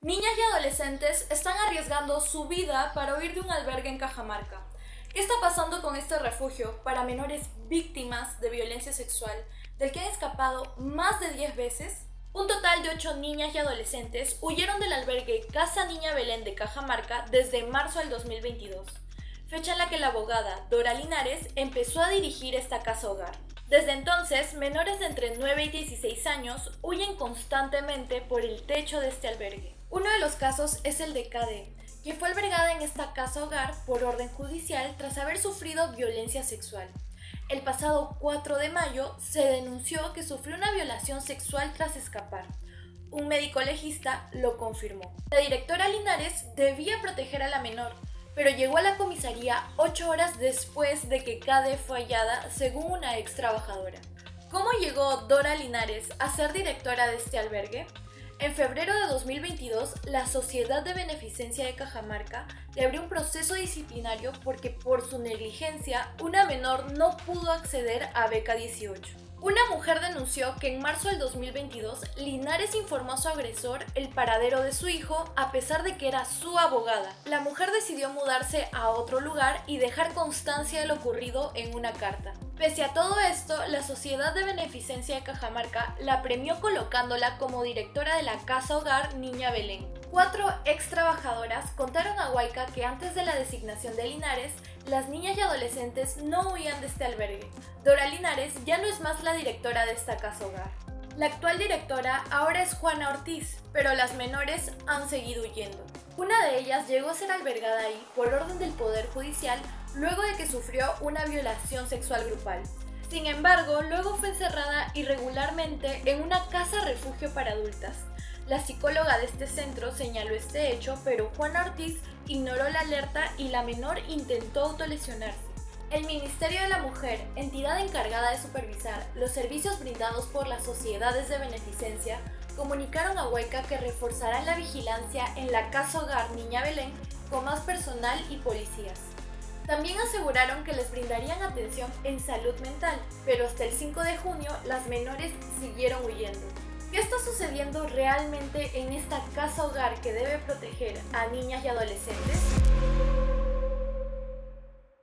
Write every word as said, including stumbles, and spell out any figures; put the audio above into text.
Niñas y adolescentes están arriesgando su vida para huir de un albergue en Cajamarca. ¿Qué está pasando con este refugio para menores víctimas de violencia sexual, del que han escapado más de diez veces? Un total de ocho niñas y adolescentes huyeron del albergue Casa Niña Belén de Cajamarca desde marzo del dos mil veintidós, fecha en la que la abogada Dora Linares empezó a dirigir esta casa hogar. Desde entonces, menores de entre nueve y dieciséis años huyen constantemente por el techo de este albergue. Uno de los casos es el de Cade, quien fue albergada en esta casa hogar por orden judicial tras haber sufrido violencia sexual. El pasado cuatro de mayo se denunció que sufrió una violación sexual tras escapar. Un médico legista lo confirmó. La directora Linares debía proteger a la menor, pero llegó a la comisaría ocho horas después de que Cade fue hallada, según una ex trabajadora. ¿Cómo llegó Dora Linares a ser directora de este albergue? En febrero de dos mil veintidós, la Sociedad de Beneficencia de Cajamarca le abrió un proceso disciplinario porque por su negligencia una menor no pudo acceder a beca dieciocho. Una mujer denunció que en marzo del dos mil veintidós Linares informó a su agresor el paradero de su hijo a pesar de que era su abogada. La mujer decidió mudarse a otro lugar y dejar constancia de lo ocurrido en una carta. Pese a todo esto, la Sociedad de Beneficencia de Cajamarca la premió colocándola como directora de la Casa Hogar Niña Belén. Cuatro ex trabajadoras contaron a Huayca que antes de la designación de Linares, las niñas y adolescentes no huían de este albergue. Dora Linares ya no es más la directora de esta casa hogar. La actual directora ahora es Juana Ortiz, pero las menores han seguido huyendo. Una de ellas llegó a ser albergada ahí por orden del Poder Judicial luego de que sufrió una violación sexual grupal. Sin embargo, luego fue encerrada irregularmente en una casa refugio para adultas. La psicóloga de este centro señaló este hecho, pero Juana Ortiz ignoró la alerta y la menor intentó autolesionarse. El Ministerio de la Mujer, entidad encargada de supervisar los servicios brindados por las sociedades de beneficencia, comunicaron a Huayca que reforzarán la vigilancia en la Casa Hogar Niña Belén con más personal y policías. También aseguraron que les brindarían atención en salud mental, pero hasta el cinco de junio las menores siguieron huyendo. ¿Qué está sucediendo realmente en esta casa hogar que debe proteger a niñas y adolescentes?